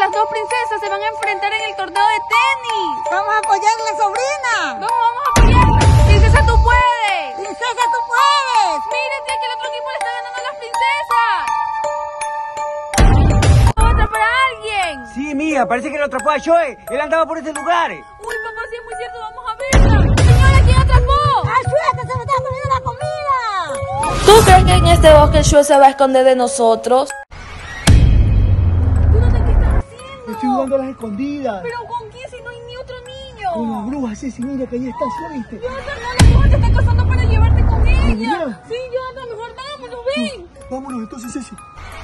las dos princesas se van a enfrentar en el torneo de tenis. Vamos a apoyarle, sobrina. Vamos a apoyarla. Princesa, tú puedes. Princesa, tú puedes. Mírate que el otro equipo le está ganando a las princesas. Vamos a atrapar a alguien. Sí, mija, parece que lo atrapó a Joe. Él andaba por ese lugar. Uy, papá, sí es muy cierto, vamos a verla. Señora, ¿quién atrapó? ¡Ayuda, que se me está poniendo la comida! ¿Tú crees que en este bosque el Shue se va a esconder de nosotros? ¿Qué estás haciendo? Estoy jugando a las escondidas. ¿Pero con quién si no hay ni otro niño? Con la bruja, Ceci, mira que ahí está, ¿viste? Jonathan, no, la bruja te está casando para llevarte con ella. ¿Verdad? Sí, Jonathan, mejor vámonos, ven. Vámonos entonces, Ceci.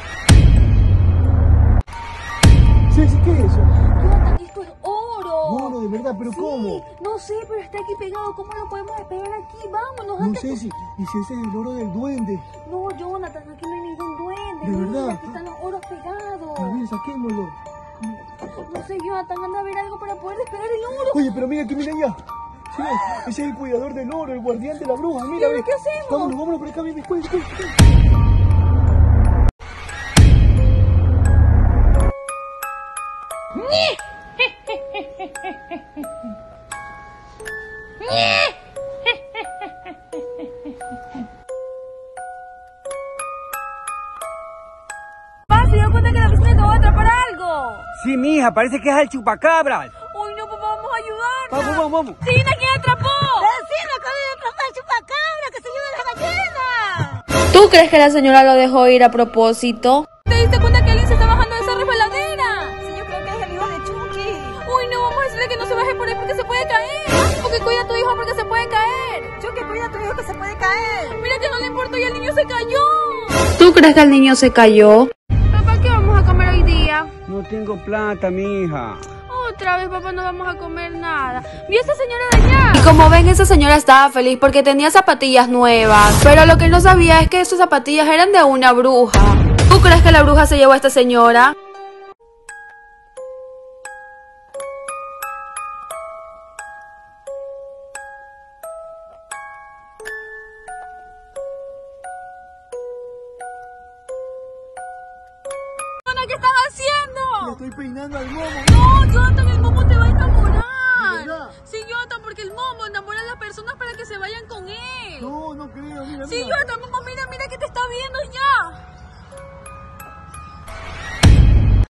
Ceci, ¿qué es eso? Jonathan, esto es oro. Oro, de verdad, pero Sí, ¿cómo? no sé, pero está aquí pegado. ¿Cómo lo podemos despegar aquí? Vámonos No, antes. Ceci, y si ese es el oro del duende. No, Jonathan, aquí no hay ningún duende. ¿De Mira, verdad? aquí están los oros pegados. A ver, saquémoslo. No sé, Jonathan, anda a ver algo para poder despegar el oro. Oye, pero mira aquí, mira allá. Sí, ese es el cuidador del oro, el guardián de la bruja. Mira, ¿Y ahora ve. qué hacemos? Vámonos por acá, mira, escucha. Papá, ¿se dio cuenta que la princesa va a atrapar algo? Sí, mija, parece que es el chupacabras. Uy, no, papá, vamos a ayudarla. Vamos. Tina, ¿quién atrapó? Decime que voy a atrapar al chupacabra, que se lleve la gallina. ¿Tú crees que la señora lo dejó ir a propósito? ¿Te diste cuenta que alguien se está bajando de esa resbaladera? Sí, yo creo que es el hijo de Chucky. Uy, no, vamos a decirle que no se baje por ahí porque se puede caer. Porque cuida a tu hijo porque se puede caer. Chucky, cuida a tu hijo que se puede caer. Mira que no le importa y el niño se cayó. ¿Tú crees que el niño se cayó? Papá, ¿qué vamos a comer hoy día? No tengo plata, mija. Otra vez, papá, no vamos a comer nada. ¿Vi a esa señora de allá? Y como ven, esa señora estaba feliz porque tenía zapatillas nuevas. Pero lo que no sabía es que esas zapatillas eran de una bruja. ¿Tú crees que la bruja se llevó a esta señora? ¿Qué estás haciendo? Le estoy peinando al momo. No, Jonathan, el momo te va a enamorar. ¿De verdad? Sí, Jonathan, porque el momo enamora a las personas para que se vayan con él. No creo, mira. Sí, Jonathan, momo, mira que te está viendo.